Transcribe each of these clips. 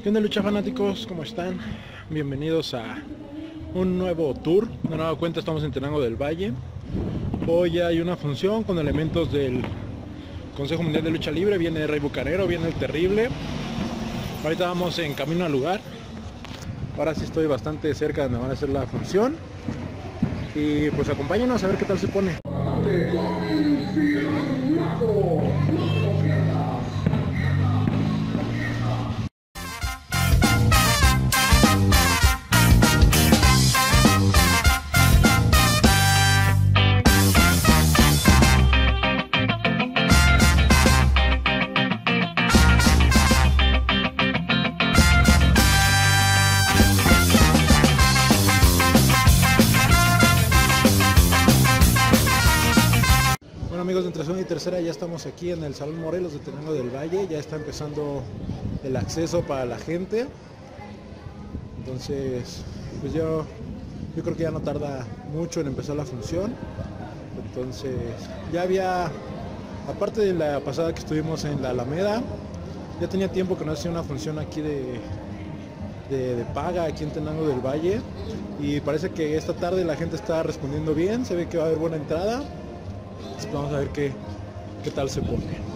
¿Qué onda, lucha fanáticos? ¿Cómo están? Bienvenidos a un nuevo tour. De nueva cuenta estamos en Tenango del Valle. Hoy hay una función con elementos del Consejo Mundial de Lucha Libre. Viene Rey Bucanero, viene el Terrible. Ahorita vamos en camino al lugar. Ahora sí estoy bastante cerca de donde van a hacer la función. Y pues acompáñenos a ver qué tal se pone. Amigos de Entre Segunda y Tercera, ya estamos aquí en el Salón Morelos de Tenango del Valle. Ya está empezando el acceso para la gente. Entonces, pues yo creo que ya no tarda mucho en empezar la función. Entonces, ya había, aparte de la pasada que estuvimos en la Alameda, ya tenía tiempo que no hacía una función aquí de paga aquí en Tenango del Valle. Y parece que esta tarde la gente está respondiendo bien, se ve que va a haber buena entrada. Vamos a ver qué tal se pone.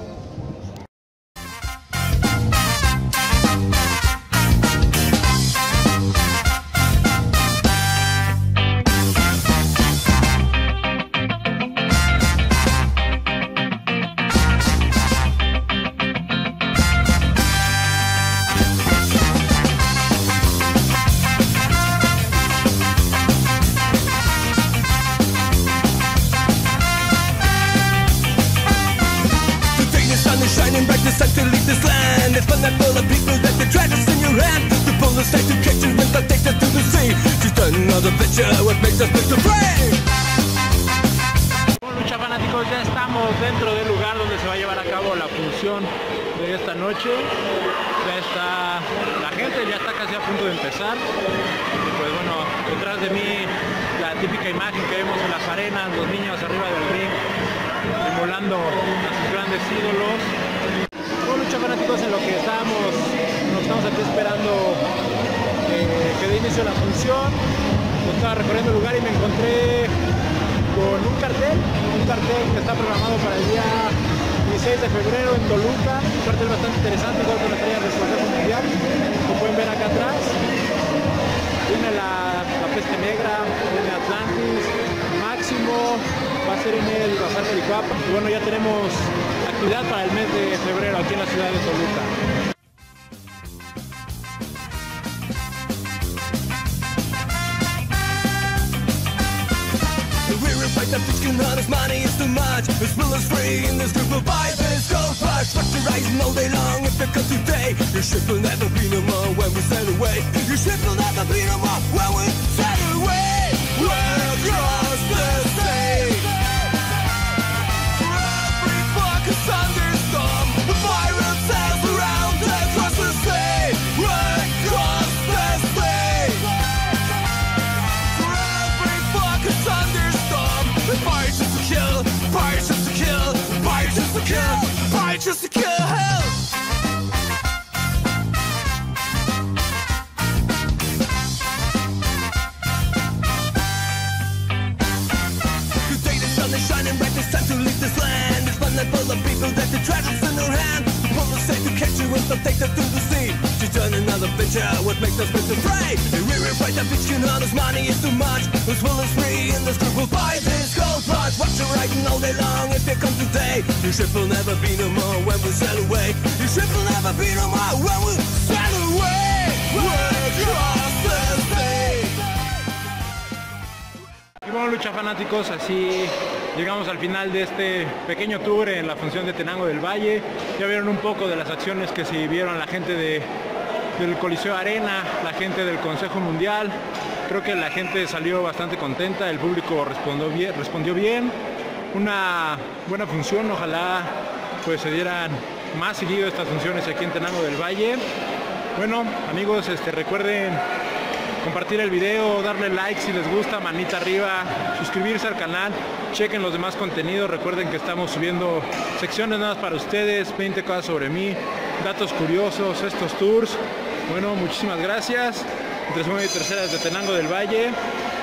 Shining bright, decide to leave this land. It's fun that full of people that the treasures in your hand. The bullets take to catch you when they'll take us to the sea. She's done another picture, what makes us look to play. Bueno, lucha fanáticos, ya estamos dentro del lugar donde se va a llevar a cabo la función de esta noche. Ya está la gente, ya está casi a punto de empezar. Y pues bueno, detrás de mí la típica imagen que vemos en las arenas, los niños arriba del ring emulando a sus grandes ídolos. Bueno, lucha fanáticos, en lo que nos estamos aquí esperando que dé inicio a la función. Estaba recorriendo el lugar y me encontré con un cartel que está programado para el día 16 de febrero en Toluca. Un cartel bastante interesante, igual con la estrella del Consejo Mundial. Como pueden ver acá atrás, viene la Peste Negra, viene Atlantis, Máximo, va a ser en el Bazar Pericuapa. Y bueno, ya tenemos actividad para el mes de febrero aquí en la ciudad de Toluca. The bitch on his money is too much. This will is free in this group will buy this gold rush. Watch the rising all day long if it comes today. Your ship will never be no more when we sail away. Your ship will never be no more when we sail away. We're across the sea. For every fucking thunderstorm, the pirate sails around across the sea. We're across the sea. For every fucking thunderstorm, the fight just to kill, fight just to kill, fight just to kill, fight just to kill. Today the sun is shining bright, it's time to leave this land. It's fun and full of people that the treasures in their hand. The police say to catch you and they'll take us to the sea. She's done another picture, what makes us miss the prey? We fight that bitch, on his money is too much. This will is free and this group will buy this gold rush. Watch her riding all day long if you come today. Your ship will never be no more when we sail away. Your ship will never be no more when we sail away. We're across the sea. Y bueno, lucha fanáticos, así llegamos al final de este pequeño tour en la función de Tenango del Valle. Ya vieron un poco de las acciones que se vieron la gente del Coliseo Arena, la gente del Consejo Mundial. Creo que la gente salió bastante contenta, el público respondió bien. Una buena función, ojalá pues se dieran más seguido estas funciones aquí en Tenango del Valle. Bueno, amigos, recuerden compartir el video, darle like si les gusta, manita arriba, suscribirse al canal, chequen los demás contenidos. Recuerden que estamos subiendo secciones nuevas para ustedes, 20 cosas sobre mí, datos curiosos, estos tours. Bueno, muchísimas gracias. Entre segunda y tercera de Tenango del Valle.